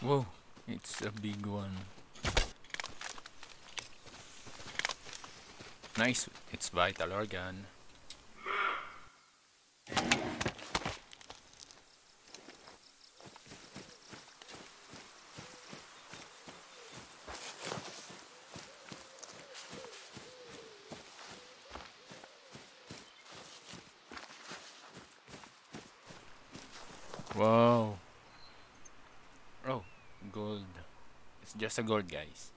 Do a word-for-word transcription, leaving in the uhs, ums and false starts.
Whoa, it's a big one. Nice, it's vital organ. Wow. Oh, gold. It's just a gold, guys.